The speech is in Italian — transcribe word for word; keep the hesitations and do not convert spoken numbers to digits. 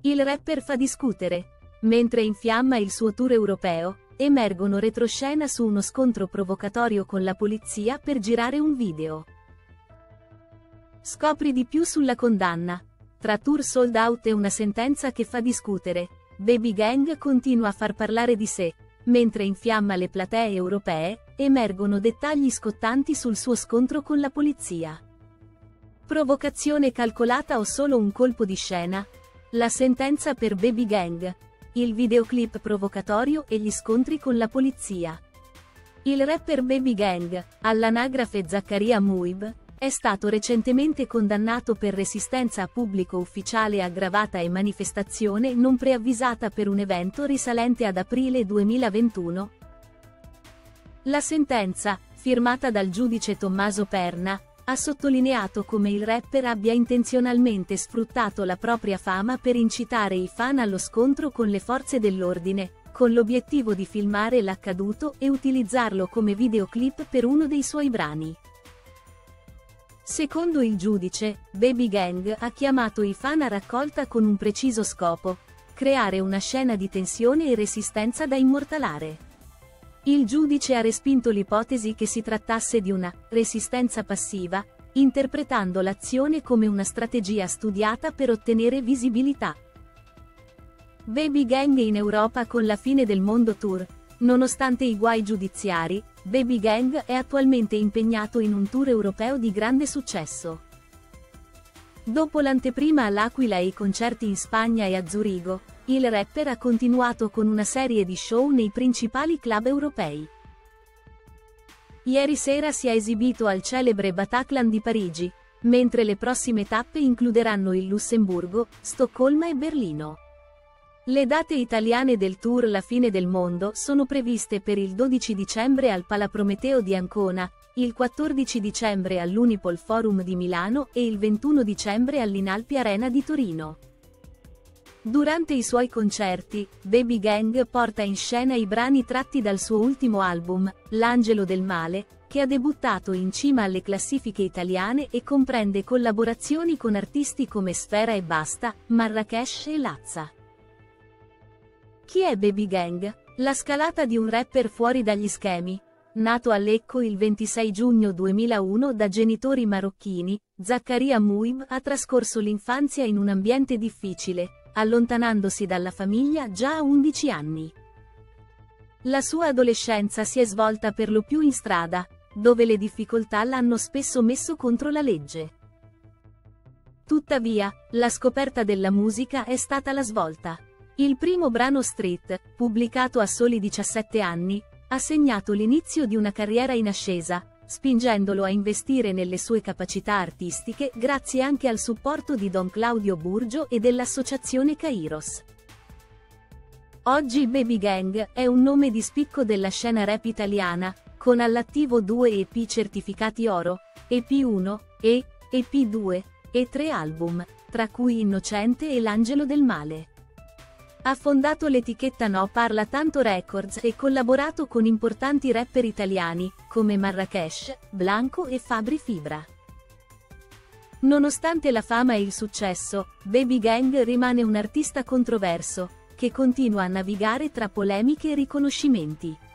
Il rapper fa discutere. Mentre infiamma il suo tour europeo, emergono retroscena su uno scontro provocatorio con la polizia per girare un video. Scopri di più sulla condanna. Tra tour sold out e una sentenza che fa discutere, Baby Gang continua a far parlare di sé. Mentre infiamma le platee europee, emergono dettagli scottanti sul suo scontro con la polizia. Provocazione calcolata o solo un colpo di scena? La sentenza per Baby Gang. Il videoclip provocatorio e gli scontri con la polizia. Il rapper Baby Gang, all'anagrafe Zaccaria Muib, è stato recentemente condannato per resistenza a pubblico ufficiale aggravata e manifestazione non preavvisata per un evento risalente ad aprile duemilaventuno. La sentenza, firmata dal giudice Tommaso Perna, ha sottolineato come il rapper abbia intenzionalmente sfruttato la propria fama per incitare i fan allo scontro con le forze dell'ordine, con l'obiettivo di filmare l'accaduto e utilizzarlo come videoclip per uno dei suoi brani. Secondo il giudice, Baby Gang ha chiamato i fan a raccolta con un preciso scopo: creare una scena di tensione e resistenza da immortalare. Il giudice ha respinto l'ipotesi che si trattasse di una resistenza passiva, interpretando l'azione come una strategia studiata per ottenere visibilità. Baby Gang in Europa con la fine del mondo tour. Nonostante i guai giudiziari, Baby Gang è attualmente impegnato in un tour europeo di grande successo. Dopo l'anteprima all'Aquila e i concerti in Spagna e a Zurigo, il rapper ha continuato con una serie di show nei principali club europei. Ieri sera si è esibito al celebre Bataclan di Parigi, mentre le prossime tappe includeranno il Lussemburgo, Stoccolma e Berlino. Le date italiane del tour La fine del mondo sono previste per il dodici dicembre al Palaprometeo di Ancona, il quattordici dicembre all'Unipol Forum di Milano e il ventuno dicembre all'Inalpi Arena di Torino. Durante i suoi concerti, Baby Gang porta in scena i brani tratti dal suo ultimo album, L'Angelo del Male, che ha debuttato in cima alle classifiche italiane e comprende collaborazioni con artisti come Sfera e Basta, Marrakesh e Lazza. Chi è Baby Gang? La scalata di un rapper fuori dagli schemi. Nato a Lecco il ventisei giugno duemilauno da genitori marocchini, Zaccaria Muib ha trascorso l'infanzia in un ambiente difficile, allontanandosi dalla famiglia già a undici anni. La sua adolescenza si è svolta per lo più in strada, dove le difficoltà l'hanno spesso messo contro la legge. Tuttavia, la scoperta della musica è stata la svolta. Il primo brano Street, pubblicato a soli diciassette anni, ha segnato l'inizio di una carriera in ascesa, spingendolo a investire nelle sue capacità artistiche grazie anche al supporto di Don Claudio Burgio e dell'associazione Kairos. Oggi Baby Gang è un nome di spicco della scena rap italiana, con all'attivo due E P certificati oro, E P uno, E, E P due, e tre album, tra cui Innocente e L'Angelo del Male. Ha fondato l'etichetta No Parla Tanto Records e collaborato con importanti rapper italiani, come Marrakesh, Blanco e Fabri Fibra. Nonostante la fama e il successo, Baby Gang rimane un artista controverso, che continua a navigare tra polemiche e riconoscimenti.